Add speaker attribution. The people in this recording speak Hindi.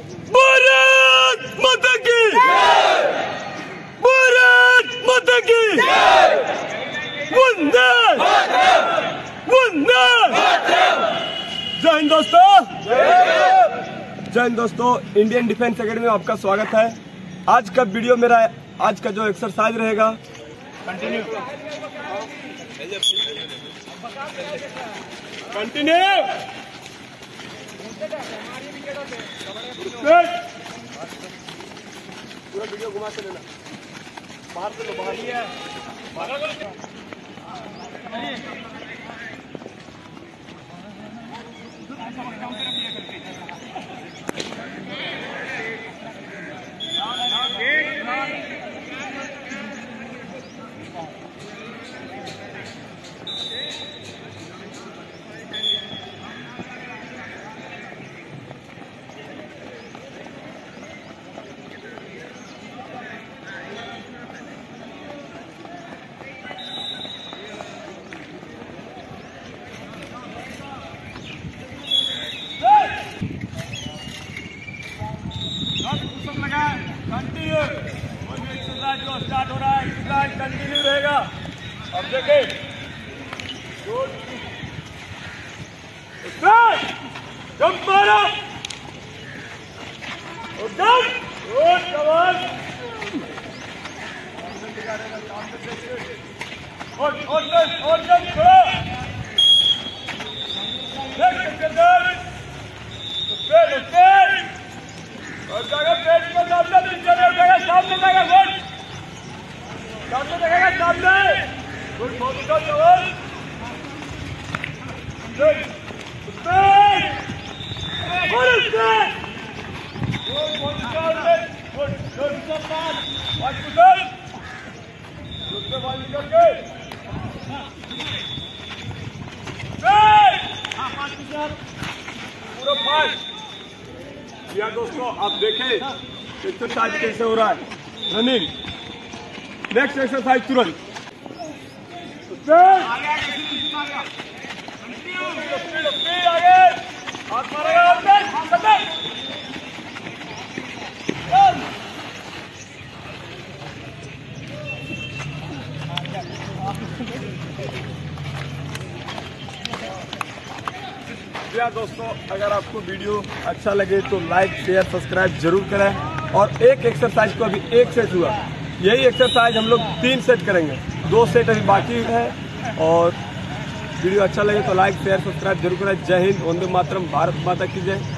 Speaker 1: भारत माता की, भारत माता की, वंदे वंदे। जय हिंद दोस्तों, जय हिंद दोस्तों। इंडियन डिफेंस एकेडमी में आपका स्वागत है। आज का वीडियो मेरा, आज का जो एक्सरसाइज रहेगा, कंटिन्यू पूरा वीडियो घुमा के लेना, बाहर से लो, बाहर ही है। कंटिन्यू एक्सरसाइज जो स्टार्ट हो रहा है, एक्सरसाइज कंटिन्यू रहेगा। अब देखिए, जंप मारो, और जंप करो। और जगह पेट को सामने नीचे देखेगा, सामने देखेगा, गुड सामने देखेगा, सामने गुड, बहुत अच्छा जवाब, good speed, good speed, good बहुत अच्छा, गुड गुड सपाट, वाच गुड गुड से वाच करके स्पीड, हां 5 मिनट पूरा फास्ट। या दोस्तों, आप देखें एक्सरसाइज कैसे हो रहा है, रनिंग। नेक्स्ट एक्सरसाइज तुरंत आगे, हाथ मारेगा, या दोस्तों, अगर आपको वीडियो अच्छा लगे तो लाइक शेयर सब्सक्राइब जरूर करें। और एक एक्सरसाइज को अभी 1 सेट हुआ, यही एक्सरसाइज हम लोग 3 सेट करेंगे, 2 सेट अभी बाकी है। और वीडियो अच्छा लगे तो लाइक शेयर सब्सक्राइब जरूर करें। जय हिंद, वंदे मातरम, भारत माता की जय।